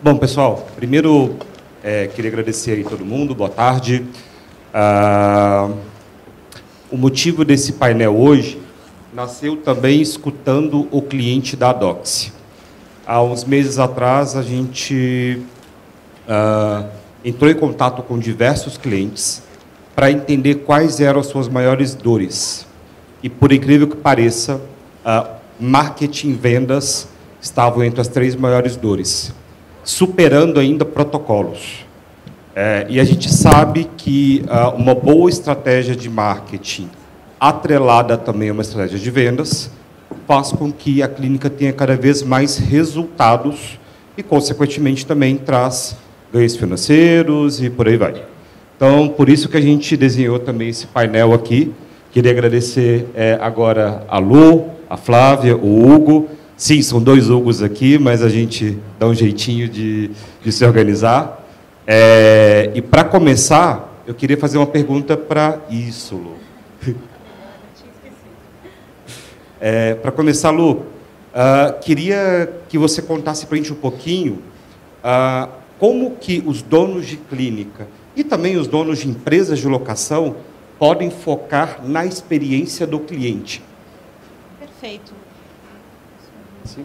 Bom, pessoal, primeiro queria agradecer aí todo mundo, boa tarde. O motivo desse painel hoje nasceu também escutando o cliente da Adoxy. Há uns meses atrás, a gente entrou em contato com diversos clientes para entender quais eram as suas maiores dores. E, por incrível que pareça, marketing e vendas estavam entre as 3 maiores dores, superando ainda protocolos. E a gente sabe que uma boa estratégia de marketing, atrelada também a uma estratégia de vendas, faz com que a clínica tenha cada vez mais resultados e, consequentemente, também traz ganhos financeiros e por aí vai. Então, por isso que a gente desenhou também esse painel aqui. Queria agradecer agora a Lu, a Flávia, o Hugo. Sim, são 2 Hugos aqui, mas a gente dá um jeitinho de se organizar. E, para começar, eu queria fazer uma pergunta para isso, Lu. Para começar, Lu, queria que você contasse para a gente um pouquinho como que os donos de clínica e também os donos de empresas de locação podem focar na experiência do cliente. Perfeito. Sim.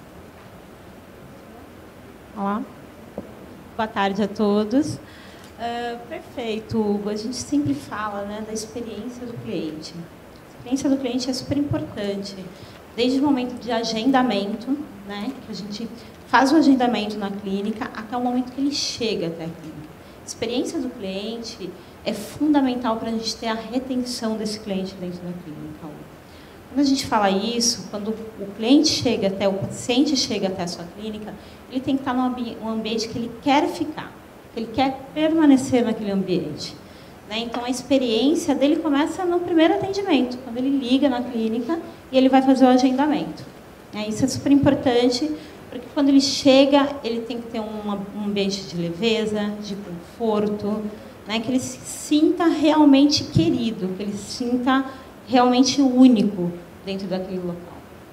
Olá. Boa tarde a todos. Perfeito, Hugo. A gente sempre fala, né, da experiência do cliente. A experiência do cliente é super importante, desde o momento de agendamento, né, que a gente faz o agendamento na clínica, até o momento que ele chega até a clínica. A experiência do cliente é fundamental para a gente ter a retenção desse cliente dentro da clínica. Quando a gente fala isso, quando o cliente chega até, o paciente chega até a sua clínica, ele tem que estar num ambiente que ele quer ficar, que ele quer permanecer naquele ambiente. Né? Então, a experiência dele começa no primeiro atendimento, quando ele liga na clínica e ele vai fazer o agendamento. Isso é super importante, porque quando ele chega, ele tem que ter um ambiente de leveza, de conforto, né? Que ele se sinta realmente querido, que ele se sinta realmente único dentro daquele local.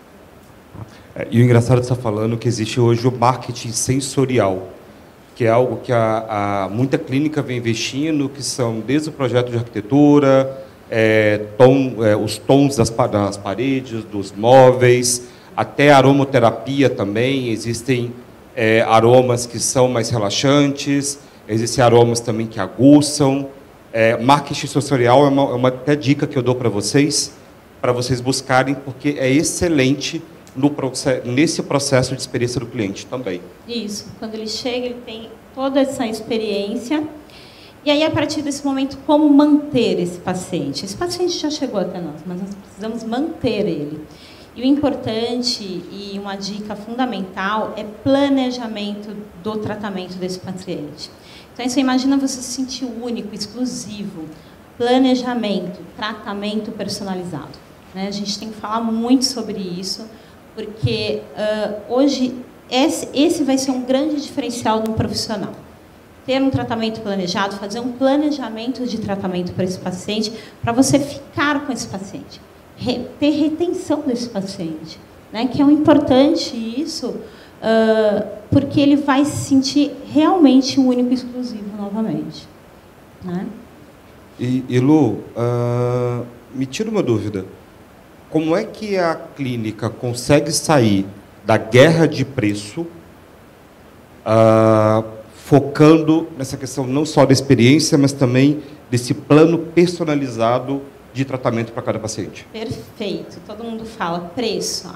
E o engraçado de estar falando que existe hoje o marketing sensorial, que é algo que muita clínica vem investindo, que são desde o projeto de arquitetura, os tons das paredes, dos móveis, até a aromaterapia também. Existem aromas que são mais relaxantes, existem aromas também que aguçam. Marketing sensorial é uma até dica que eu dou para vocês buscarem, porque é excelente nesse processo de experiência do cliente também. Isso. Quando ele chega, ele tem toda essa experiência. E aí, a partir desse momento, como manter esse paciente? Esse paciente já chegou até nós, mas nós precisamos manter ele. E o importante e uma dica fundamental é planejamento do tratamento desse paciente. Então, você imagina você se sentir único, exclusivo. Planejamento, tratamento personalizado. Né? A gente tem que falar muito sobre isso, porque hoje esse vai ser um grande diferencial de um profissional. Ter um tratamento planejado, fazer um planejamento de tratamento para esse paciente, para você ficar com esse paciente. Ter retenção desse paciente. Né? Que é importante isso, porque ele vai se sentir realmente único e exclusivo novamente. Né? E Lu, me tira uma dúvida. Como é que a clínica consegue sair da guerra de preço, focando nessa questão não só da experiência, mas também desse plano personalizado de tratamento para cada paciente? Perfeito. Todo mundo fala preço.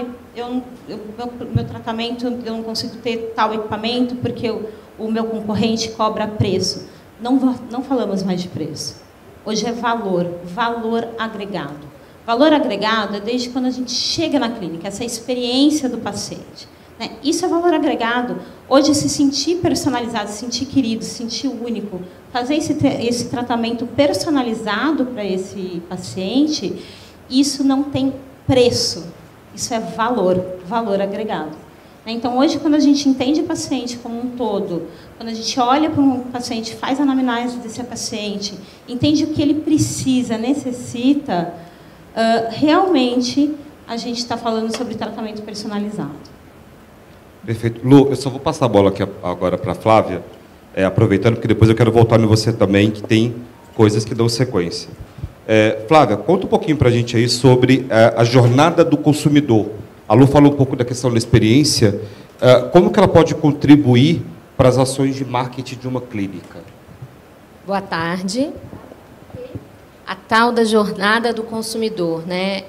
Meu tratamento, eu não consigo ter tal equipamento porque o meu concorrente cobra preço. Não falamos mais de preço. Hoje é valor agregado. Valor agregado é desde quando a gente chega na clínica, essa experiência do paciente. Né? Isso é valor agregado. Hoje, se sentir personalizado, se sentir querido, se sentir único, fazer esse tratamento personalizado para esse paciente, isso não tem preço. Isso é valor agregado. Então, hoje, quando a gente entende o paciente como um todo, quando a gente olha para um paciente, faz a anamnese desse paciente, entende o que ele precisa, necessita, realmente a gente está falando sobre tratamento personalizado. Perfeito. Lu, eu só vou passar a bola aqui agora para a Flávia, aproveitando, porque depois eu quero voltar em você também, que tem coisas que dão sequência. Flávia, conta um pouquinho para a gente aí sobre a jornada do consumidor. A Lu falou um pouco da questão da experiência. Como que ela pode contribuir para as ações de marketing de uma clínica? Boa tarde. A tal da jornada do consumidor, né?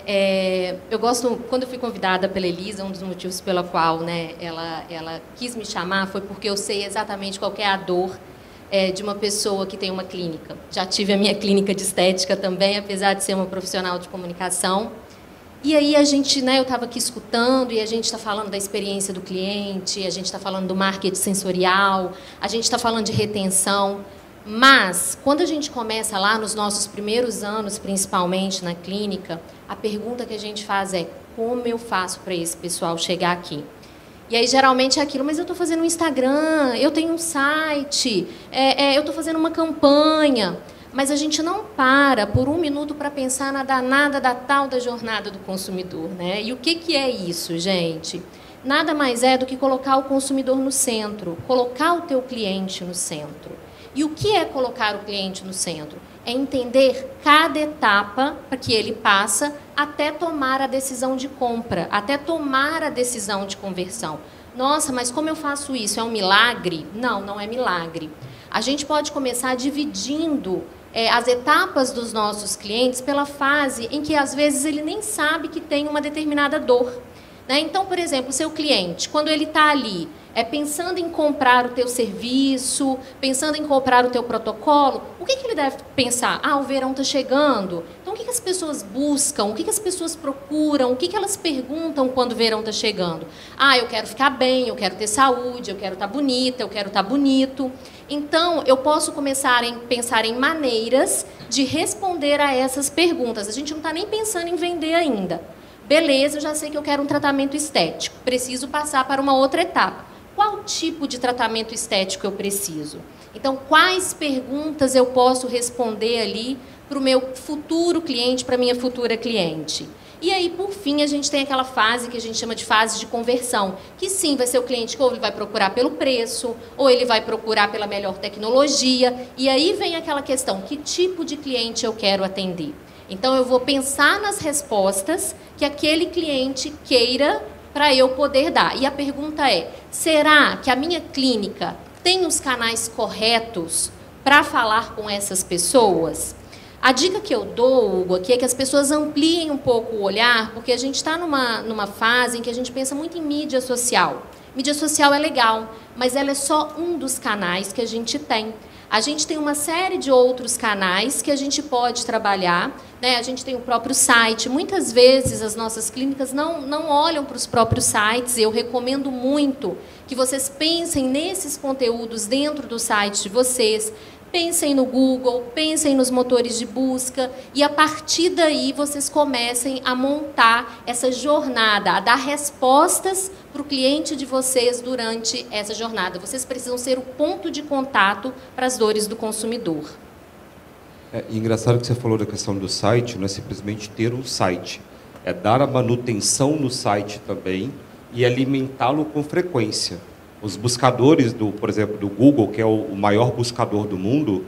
Eu gosto, quando eu fui convidada pela Elisa, um dos motivos pela qual, né, ela quis me chamar foi porque eu sei exatamente qual que é a dor de uma pessoa que tem uma clínica. Já tive a minha clínica de estética também, apesar de ser uma profissional de comunicação. E aí a gente, né, eu estava aqui escutando e a gente está falando da experiência do cliente, a gente está falando do marketing sensorial, a gente está falando de retenção. Mas, quando a gente começa lá nos nossos primeiros anos, principalmente na clínica, a pergunta que a gente faz é: como eu faço para esse pessoal chegar aqui? E aí, geralmente, é aquilo: mas eu estou fazendo um Instagram, eu tenho um site, eu estou fazendo uma campanha. Mas a gente não para por um minuto para pensar na danada da tal da jornada do consumidor, né? E o que é isso, gente? Nada mais é do que colocar o consumidor no centro, colocar o teu cliente no centro. E o que é colocar o cliente no centro? É entender cada etapa que ele passa até tomar a decisão de compra, até tomar a decisão de conversão. Nossa, mas como eu faço isso? É um milagre? Não, não é milagre. A gente pode começar dividindo as etapas dos nossos clientes pela fase em que, às vezes, ele nem sabe que tem uma determinada dor. Né? Então, por exemplo, o seu cliente, quando ele está ali, pensando em comprar o teu serviço, pensando em comprar o teu protocolo, o que ele deve pensar? O verão está chegando. Então, o que as pessoas buscam? O que as pessoas procuram? O que elas perguntam quando o verão está chegando? Eu quero ficar bem, eu quero ter saúde, eu quero estar bonita, eu quero estar bonito. Então, eu posso começar a pensar em maneiras de responder a essas perguntas. A gente não está nem pensando em vender ainda. Beleza, eu já sei que eu quero um tratamento estético. Preciso passar para uma outra etapa. Qual tipo de tratamento estético eu preciso? Então, quais perguntas eu posso responder ali para o meu futuro cliente, para a minha futura cliente? E aí, por fim, a gente tem aquela fase que a gente chama de fase de conversão, que sim, vai ser o cliente que ou ele vai procurar pelo preço, ou ele vai procurar pela melhor tecnologia. E aí vem aquela questão: que tipo de cliente eu quero atender? Então, eu vou pensar nas respostas que aquele cliente queira para eu poder dar. E a pergunta é: será que a minha clínica tem os canais corretos para falar com essas pessoas? A dica que eu dou, Hugo, aqui é que as pessoas ampliem um pouco o olhar, porque a gente está numa fase em que a gente pensa muito em mídia social. Mídia social é legal, mas ela é só um dos canais que a gente tem. A gente tem uma série de outros canais que a gente pode trabalhar, né? A gente tem o próprio site. Muitas vezes as nossas clínicas não olham para os próprios sites. Eu recomendo muito que vocês pensem nesses conteúdos dentro do site de vocês. Pensem no Google, pensem nos motores de busca e, a partir daí, vocês comecem a montar essa jornada, a dar respostas para o cliente de vocês durante essa jornada. Vocês precisam ser o ponto de contato para as dores do consumidor. Engraçado que você falou da questão do site, não é simplesmente ter um site, é dar a manutenção no site também e alimentá-lo com frequência. Os buscadores, por exemplo, do Google, que é o maior buscador do mundo,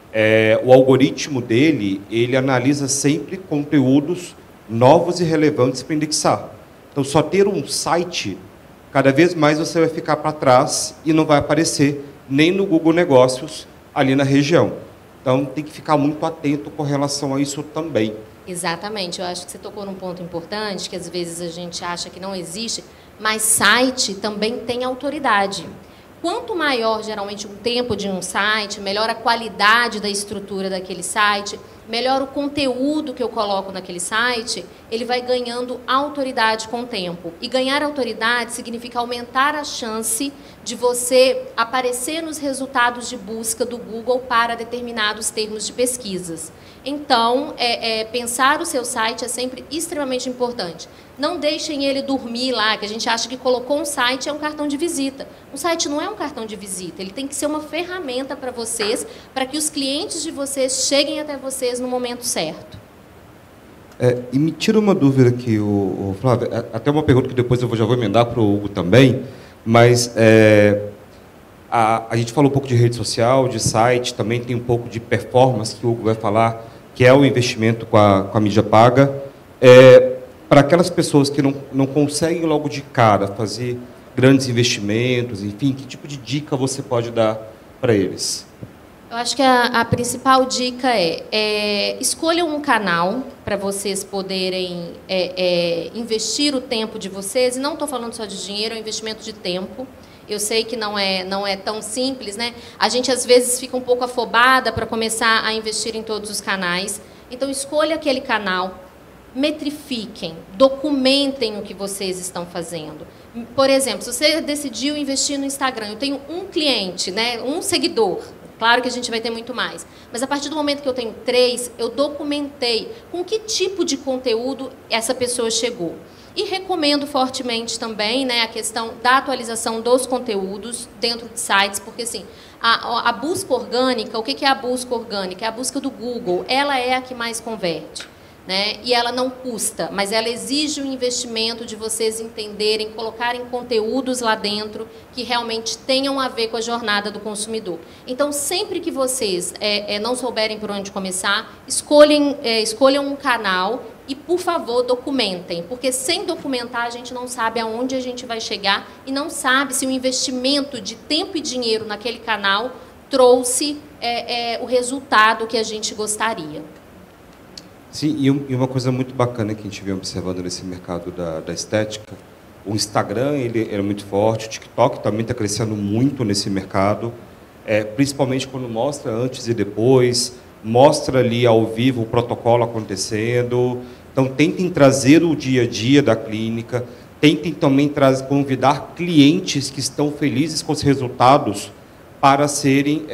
o algoritmo dele, ele analisa sempre conteúdos novos e relevantes para indexar. Então, só ter um site, cada vez mais você vai ficar para trás e não vai aparecer nem no Google Negócios, ali na região. Então, tem que ficar muito atento com relação a isso também. Exatamente. Eu acho que você tocou num ponto importante, que às vezes a gente acha que não existe, mas site também tem autoridade. Quanto maior, geralmente, o tempo de um site, melhor a qualidade da estrutura daquele site, melhor o conteúdo que eu coloco naquele site, ele vai ganhando autoridade com o tempo. E ganhar autoridade significa aumentar a chance de você aparecer nos resultados de busca do Google para determinados termos de pesquisas. Então, pensar o seu site é sempre extremamente importante. Não deixem ele dormir lá, que a gente acha que colocou um site é um cartão de visita. Um site não é um cartão de visita, ele tem que ser uma ferramenta para vocês, para que os clientes de vocês cheguem até vocês no momento certo. E me tira uma dúvida aqui, Flávio, até uma pergunta que depois eu já vou emendar para o Hugo também, mas a gente falou um pouco de rede social, de site, também tem um pouco de performance, que o Hugo vai falar, que é o investimento com a mídia paga. Para aquelas pessoas que não conseguem logo de cara fazer grandes investimentos, enfim, que tipo de dica você pode dar para eles? Eu acho que a principal dica escolham um canal para vocês poderem investir o tempo de vocês. E não estou falando só de dinheiro, é um investimento de tempo. Eu sei que não é tão simples, né? A gente, às vezes, fica um pouco afobada para começar a investir em todos os canais. Então, escolha aquele canal, metrifiquem, documentem o que vocês estão fazendo. Por exemplo, se você decidiu investir no Instagram, eu tenho um cliente, né, um seguidor. Claro que a gente vai ter muito mais. Mas, a partir do momento que eu tenho 3, eu documentei com que tipo de conteúdo essa pessoa chegou. E recomendo fortemente também, né, a questão da atualização dos conteúdos dentro de sites, porque, assim, a busca orgânica, o que é a busca orgânica? É a busca do Google. Ela é a que mais converte. Né? E ela não custa, mas ela exige um investimento de vocês entenderem, colocarem conteúdos lá dentro que realmente tenham a ver com a jornada do consumidor. Então, sempre que vocês não souberem por onde começar, escolham um canal e, por favor, documentem, porque sem documentar a gente não sabe aonde a gente vai chegar e não sabe se o investimento de tempo e dinheiro naquele canal trouxe o resultado que a gente gostaria. Sim, e uma coisa muito bacana que a gente vem observando nesse mercado da estética, o Instagram ele é muito forte, o TikTok também está crescendo muito nesse mercado, principalmente quando mostra antes e depois, mostra ali ao vivo o protocolo acontecendo. Então, tentem trazer o dia a dia da clínica, tentem também convidar clientes que estão felizes com os resultados para serem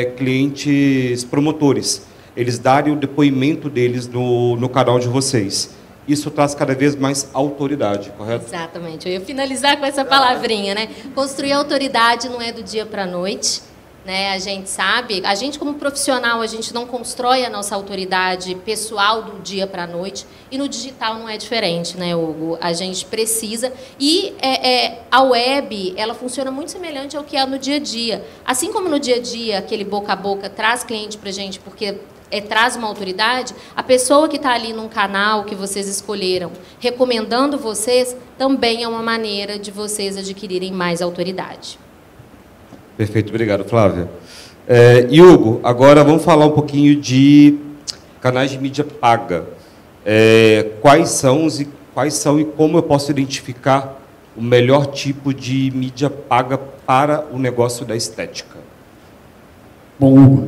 clientes promotores. Eles darem o depoimento deles no canal de vocês. Isso traz cada vez mais autoridade, correto? Exatamente. Eu ia finalizar com essa palavrinha, né? Construir autoridade não é do dia para a noite, né? A gente sabe, a gente como profissional, a gente não constrói a nossa autoridade pessoal do dia para a noite, e no digital não é diferente, né, Hugo? A gente precisa, e a web, ela funciona muito semelhante ao que é no dia a dia. Assim como no dia a dia, aquele boca a boca traz cliente para a gente, porque traz uma autoridade, a pessoa que está ali num canal que vocês escolheram, recomendando vocês, também é uma maneira de vocês adquirirem mais autoridade. Perfeito, obrigado, Flávia. Hugo, agora vamos falar um pouquinho de canais de mídia paga. Quais são e como eu posso identificar o melhor tipo de mídia paga para o negócio da estética? Bom, Hugo,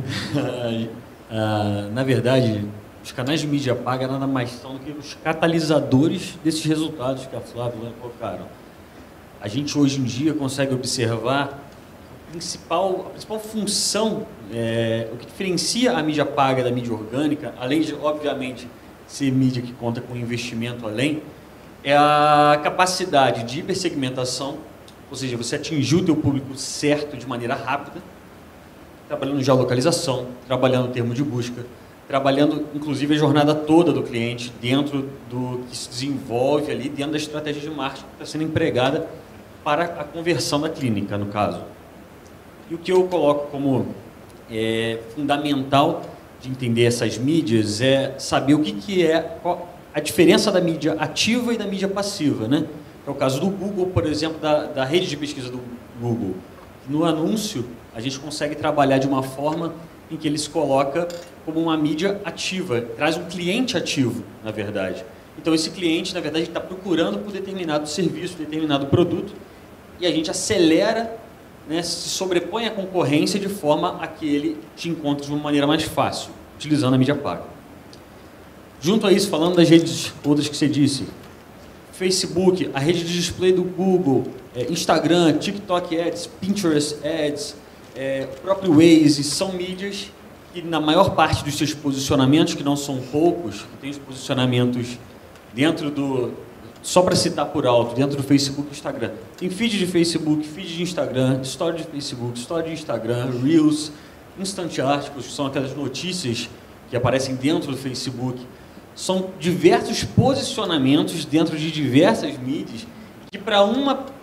na verdade, os canais de mídia paga nada mais são do que os catalisadores desses resultados que a Flávia colocaram. A gente hoje em dia consegue observar a principal função, o que diferencia a mídia paga da mídia orgânica, além de, obviamente, ser mídia que conta com investimento além, é a capacidade de hipersegmentação, ou seja, você atingir o teu público certo de maneira rápida, trabalhando geolocalização, trabalhando termo de busca, trabalhando, inclusive, a jornada toda do cliente dentro do que se desenvolve ali, dentro da estratégia de marketing que está sendo empregada para a conversão da clínica, no caso. E o que eu coloco como fundamental de entender essas mídias é saber o que é a diferença da mídia ativa e da mídia passiva, né? É o caso do Google, por exemplo, da rede de pesquisa do Google. No anúncio, a gente consegue trabalhar de uma forma em que ele se coloca como uma mídia ativa, traz um cliente ativo, na verdade. Então, esse cliente, na verdade, está procurando por determinado serviço, determinado produto, e a gente acelera, né, se sobrepõe à concorrência de forma a que ele te encontre de uma maneira mais fácil, utilizando a mídia paga. Junto a isso, falando das redes todas que você disse, Facebook, a rede de display do Google, Instagram, TikTok Ads, Pinterest Ads, o próprio Waze, são mídias que, na maior parte dos seus posicionamentos, que não são poucos, que tem os posicionamentos dentro do... Só para citar por alto, dentro do Facebook e Instagram. Tem feed de Facebook, feed de Instagram, story de Facebook, story de Instagram, Reels, Instant Articles, que são aquelas notícias que aparecem dentro do Facebook. São diversos posicionamentos dentro de diversas mídias que, para uma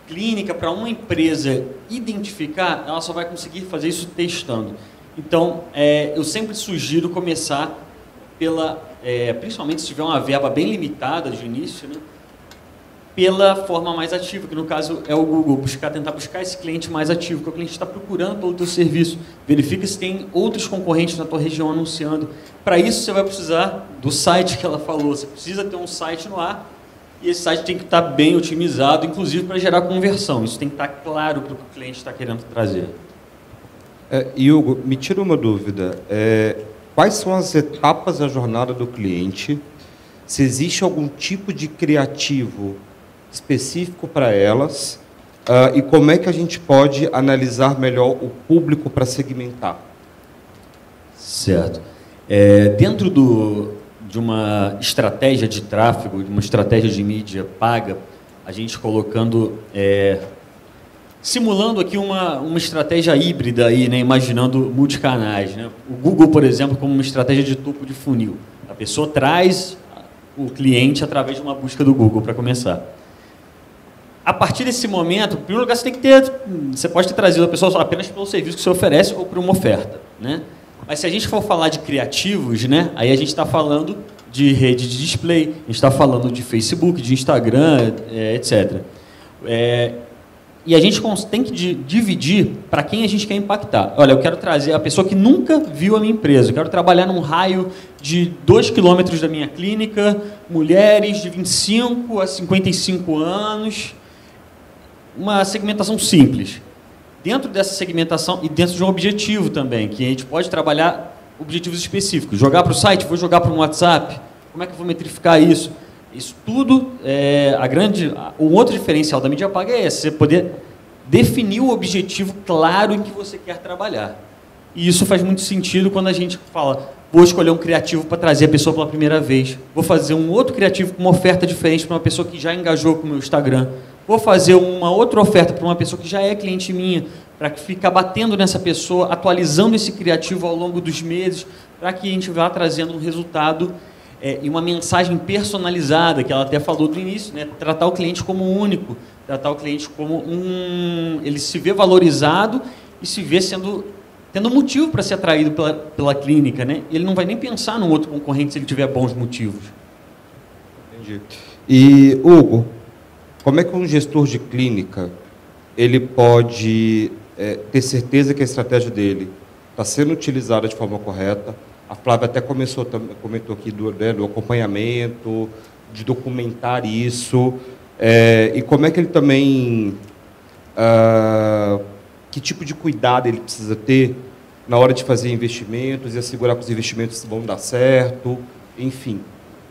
clínica, para uma empresa identificar, ela só vai conseguir fazer isso testando. Então, eu sempre sugiro começar pela, principalmente se tiver uma verba bem limitada de início, né, pela forma mais ativa, que no caso é o Google, tentar buscar esse cliente mais ativo, que o cliente está procurando pelo teu serviço. Verifica se tem outros concorrentes na tua região anunciando. Para isso, você vai precisar do site que ela falou. Você precisa ter um site no ar, e esse site tem que estar bem otimizado, inclusive para gerar conversão. Isso tem que estar claro para o que o cliente está querendo trazer. Hugo, me tira uma dúvida. Quais são as etapas da jornada do cliente? Se existe algum tipo de criativo específico para elas, e como é que a gente pode analisar melhor o público para segmentar? Certo. Dentro de uma estratégia de tráfego, de uma estratégia de mídia paga, a gente colocando, simulando aqui uma estratégia híbrida, aí, né, imaginando multicanais, né? O Google, por exemplo, como uma estratégia de topo de funil. A pessoa traz o cliente através de uma busca do Google, para começar. A partir desse momento, em primeiro lugar, você pode ter trazido a pessoa apenas pelo serviço que você oferece ou por uma oferta, né? Mas se a gente for falar de criativos, né, aí a gente está falando de rede de display, a gente está falando de Facebook, de Instagram, etc. E a gente tem que dividir para quem a gente quer impactar. Olha, eu quero trazer a pessoa que nunca viu a minha empresa, eu quero trabalhar num raio de 2 quilômetros da minha clínica, mulheres de 25 a 55 anos, uma segmentação simples. Dentro dessa segmentação e dentro de um objetivo também, que a gente pode trabalhar objetivos específicos. Jogar para o site, vou jogar para um WhatsApp, como é que eu vou metrificar isso? Isso tudo, um outro diferencial da mídia paga é esse, você poder definir o objetivo claro em que você quer trabalhar. E isso faz muito sentido quando a gente fala, vou escolher um criativo para trazer a pessoa pela primeira vez, vou fazer um outro criativo com uma oferta diferente para uma pessoa que já engajou com o meu Instagram, vou fazer uma outra oferta para uma pessoa que já é cliente minha, para ficar batendo nessa pessoa, atualizando esse criativo ao longo dos meses, para que a gente vá trazendo um resultado e uma mensagem personalizada, que ela até falou do início, né? Tratar o cliente como único, tratar o cliente como ele se vê valorizado e se vê tendo motivo para ser atraído pela clínica, né? Ele não vai nem pensar num outro concorrente se ele tiver bons motivos. Entendi. E, Hugo, como é que um gestor de clínica ele pode ter certeza que a estratégia dele está sendo utilizada de forma correta? A Flávia até comentou aqui do acompanhamento, de documentar isso. E como é que ele também... que tipo de cuidado ele precisa ter na hora de fazer investimentos e assegurar que os investimentos vão dar certo, enfim.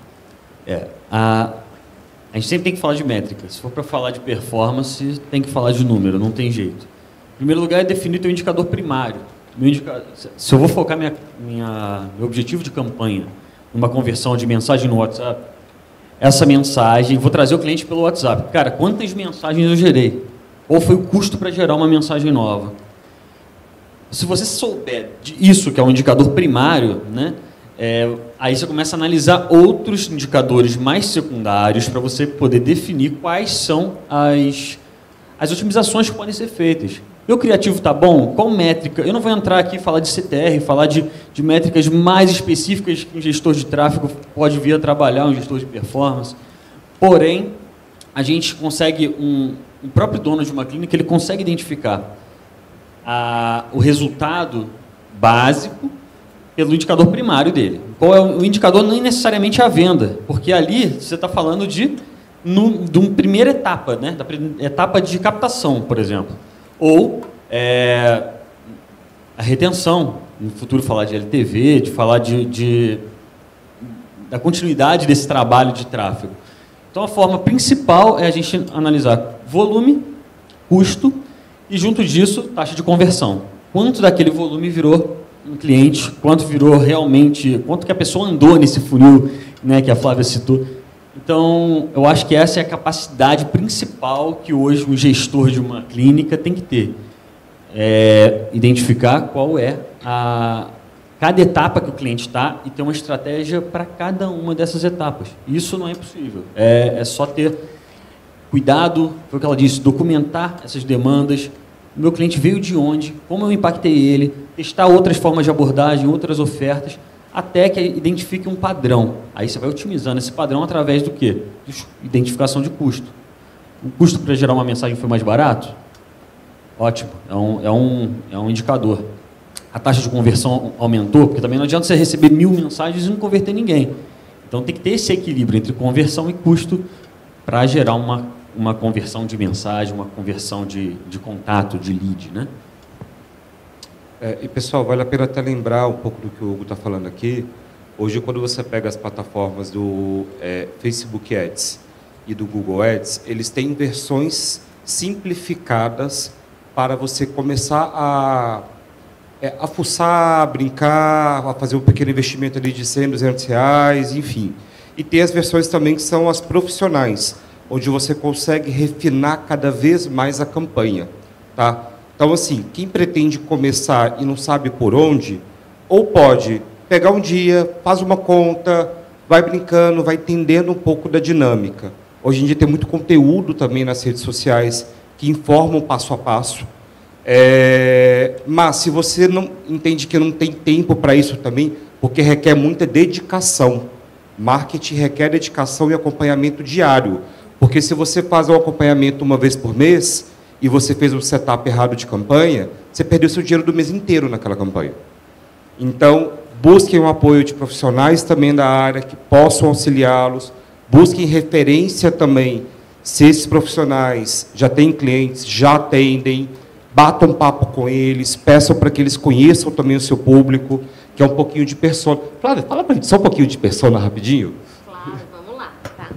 A gente sempre tem que falar de métrica. Se for para falar de performance, tem que falar de número, não tem jeito. Em primeiro lugar, é definir teu indicador primário. Se eu vou focar meu objetivo de campanha numa conversão de mensagem no WhatsApp, essa mensagem, vou trazer o cliente pelo WhatsApp. Cara, quantas mensagens eu gerei? Qual foi o custo para gerar uma mensagem nova? Se você souber disso, que é um indicador primário, né, aí você começa a analisar outros indicadores mais secundários para você poder definir quais são as otimizações que podem ser feitas. Meu criativo está bom? Qual métrica? Eu não vou entrar aqui e falar de CTR, falar de métricas mais específicas que um gestor de tráfego pode vir a trabalhar, um gestor de performance. Porém, a gente consegue, o próprio dono de uma clínica, ele consegue identificar o resultado básico pelo indicador primário dele. Qual é o indicador? Nem necessariamente a venda, porque ali você está falando de uma primeira etapa, né? Da etapa de captação, por exemplo. Ou a retenção, no futuro falar de LTV, de falar da continuidade desse trabalho de tráfego. Então, a forma principal é a gente analisar volume, custo e, junto disso, taxa de conversão. Quanto daquele volume virou um cliente, quanto virou realmente, quanto que a pessoa andou nesse funil, né, que a Flávia citou. Então, eu acho que essa é a capacidade principal que hoje um gestor de uma clínica tem que ter. Identificar qual é cada etapa que o cliente está e ter uma estratégia para cada uma dessas etapas. Isso não é impossível. É só ter cuidado, foi o que ela disse, documentar essas demandas, o meu cliente veio de onde, como eu impactei ele, testar outras formas de abordagem, outras ofertas, até que identifique um padrão. Aí você vai otimizando esse padrão através do quê? Identificação de custo. O custo para gerar uma mensagem foi mais barato? Ótimo, é um indicador. A taxa de conversão aumentou, porque também não adianta você receber 1000 mensagens e não converter ninguém. Então tem que ter esse equilíbrio entre conversão e custo para gerar uma conversão de mensagem, uma conversão de contato, de lead, né? E, pessoal, vale a pena até lembrar um pouco do que o Hugo está falando aqui. Hoje, quando você pega as plataformas do Facebook Ads e do Google Ads, eles têm versões simplificadas para você começar a fuçar, a brincar, a fazer um pequeno investimento ali de 100, 200 reais, enfim. E tem as versões também que são as profissionais, onde você consegue refinar cada vez mais a campanha, tá? Então, assim, quem pretende começar e não sabe por onde, ou pode pegar um dia, faz uma conta, vai brincando, vai entendendo um pouco da dinâmica. Hoje em dia tem muito conteúdo também nas redes sociais que informam passo a passo. Mas se você não entende que não tem tempo para isso também, porque requer muita dedicação. Marketing requer dedicação e acompanhamento diário. Porque se você faz um acompanhamento uma vez por mês e você fez um setup errado de campanha, você perdeu seu dinheiro do mês inteiro naquela campanha. Então, busquem o apoio de profissionais também da área que possam auxiliá-los. Busquem referência também, se esses profissionais já têm clientes, já atendem, batam papo com eles, peçam para que eles conheçam também o seu público, que é um pouquinho de persona. Flávia, fala para a gente só um pouquinho de persona rapidinho. Claro, vamos lá. Tá.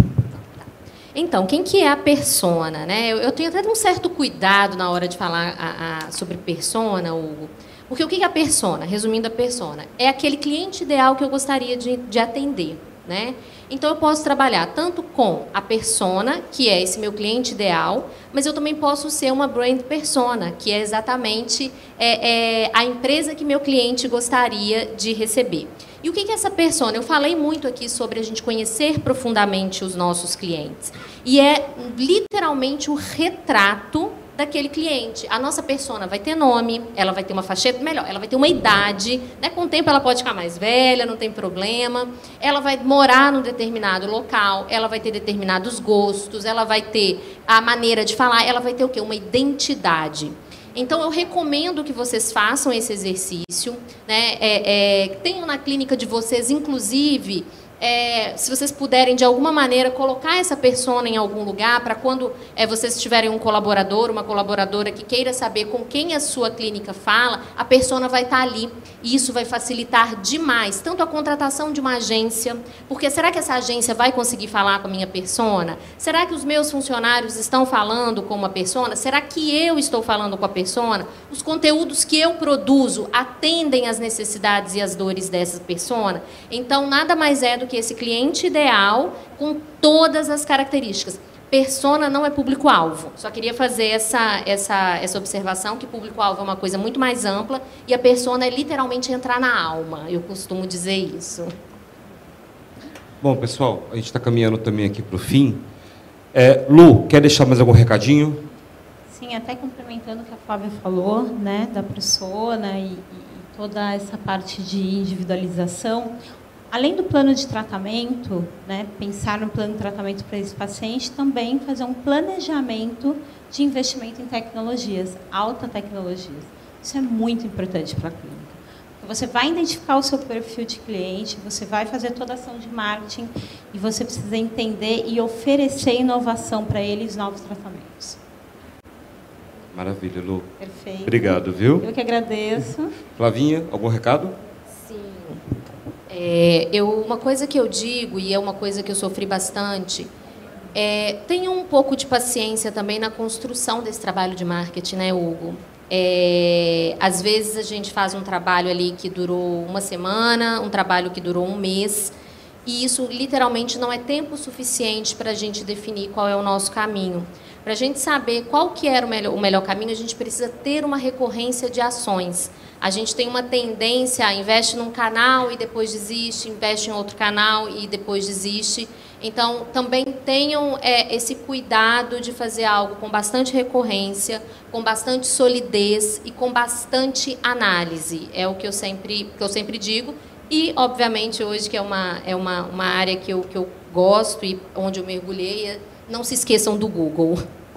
Então, quem que é a persona, né? Eu tenho até um certo cuidado na hora de falar sobre persona, Hugo. Porque o que é a persona? Resumindo a persona, é aquele cliente ideal que eu gostaria de atender, né? Então, eu posso trabalhar tanto com a persona, que é esse meu cliente ideal, mas eu também posso ser uma brand persona, que é exatamente a empresa que meu cliente gostaria de receber. E o que é essa persona? Eu falei muito aqui sobre a gente conhecer profundamente os nossos clientes. E é literalmente o retrato daquele cliente. A nossa persona vai ter nome, ela vai ter uma faixa, melhor, ela vai ter uma idade, né? Com o tempo ela pode ficar mais velha, não tem problema. Ela vai morar num determinado local, ela vai ter determinados gostos, ela vai ter a maneira de falar, ela vai ter o quê? Uma identidade. Então, eu recomendo que vocês façam esse exercício, né? Tenham na clínica de vocês, inclusive, se vocês puderem, de alguma maneira, colocar essa persona em algum lugar, para quando vocês tiverem um colaborador, uma colaboradora que queira saber com quem a sua clínica fala, a persona vai estar ali. E isso vai facilitar demais, tanto a contratação de uma agência, porque será que essa agência vai conseguir falar com a minha persona? Será que os meus funcionários estão falando com uma persona? Será que eu estou falando com a persona? Os conteúdos que eu produzo atendem às necessidades e às dores dessa persona? Então, nada mais é do que esse cliente ideal com todas as características. Persona não é público-alvo. Só queria fazer essa observação, que público-alvo é uma coisa muito mais ampla e a persona é literalmente entrar na alma. Eu costumo dizer isso. Bom, pessoal, a gente está caminhando também aqui para o fim. Lu, quer deixar mais algum recadinho? Sim, até complementando o que a Flávia falou, né, da persona e toda essa parte de individualização. Além do plano de tratamento, né, pensar no plano de tratamento para esse paciente, também fazer um planejamento de investimento em tecnologias, alta tecnologias. Isso é muito importante para a clínica. Porque você vai identificar o seu perfil de cliente, você vai fazer toda a ação de marketing e você precisa entender e oferecer inovação para eles, novos tratamentos. Maravilha, Lu. Perfeito. Obrigado, viu? Eu que agradeço. Flavinha, algum recado? Sim. Uma coisa que eu digo, e é uma coisa que eu sofri bastante, tenham um pouco de paciência também na construção desse trabalho de marketing, né, Hugo? Às vezes a gente faz um trabalho ali que durou uma semana, um trabalho que durou um mês, e isso literalmente não é tempo suficiente para a gente definir qual é o nosso caminho. Para a gente saber qual que era o melhor caminho, a gente precisa ter uma recorrência de ações. A gente tem uma tendência a investe num canal e depois desiste, investe em outro canal e depois desiste. Então, também tenham esse cuidado de fazer algo com bastante recorrência, com bastante solidez e com bastante análise. É o que eu sempre digo. E, obviamente, hoje, que é uma área que eu gosto e onde eu mergulhei, não se esqueçam do Google.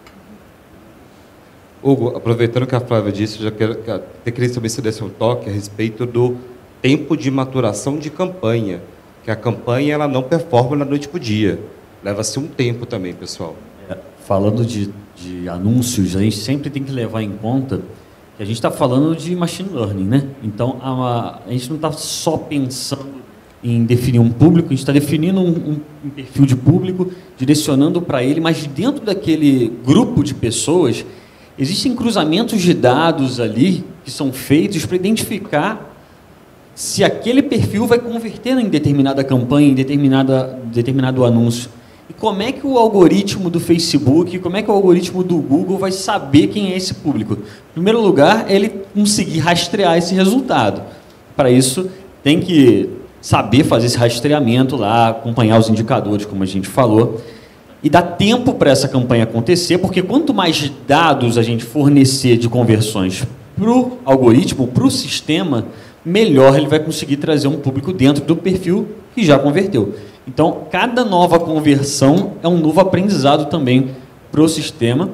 Hugo, aproveitando que a Flávia disse, já queria saber se desse um toque a respeito do tempo de maturação de campanha, que a campanha ela não performa da noite para o dia. Leva-se um tempo também, pessoal. Falando de anúncios, a gente sempre tem que levar em conta que a gente está falando de machine learning, né? Então, a gente não está só pensando em definir um público, a gente está definindo um perfil de público, direcionando para ele, mas dentro daquele grupo de pessoas, existem cruzamentos de dados ali que são feitos para identificar se aquele perfil vai converter em determinada campanha, em determinado anúncio. E como é que o algoritmo do Facebook, como é que o algoritmo do Google vai saber quem é esse público? Em primeiro lugar, ele conseguir rastrear esse resultado. Para isso, tem que saber fazer esse rastreamento lá, acompanhar os indicadores, como a gente falou, e dar tempo para essa campanha acontecer, porque quanto mais dados a gente fornecer de conversões para o algoritmo, para o sistema, melhor ele vai conseguir trazer um público dentro do perfil que já converteu. Então, cada nova conversão é um novo aprendizado também para o sistema.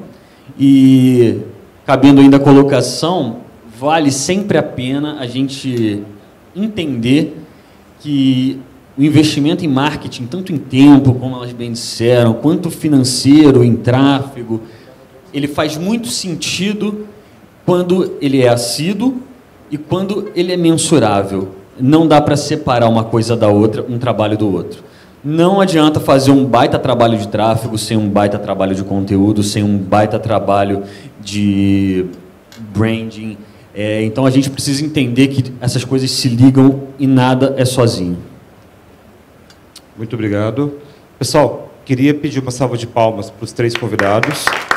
E, cabendo ainda a colocação, vale sempre a pena a gente entender que o investimento em marketing, tanto em tempo, como elas bem disseram, quanto financeiro, em tráfego, ele faz muito sentido quando ele é assíduo e quando ele é mensurável. Não dá para separar uma coisa da outra, um trabalho do outro. Não adianta fazer um baita trabalho de tráfego sem um baita trabalho de conteúdo, sem um baita trabalho de branding. Então, a gente precisa entender que essas coisas se ligam e nada é sozinho. Muito obrigado. Pessoal, queria pedir uma salva de palmas para os 3 convidados.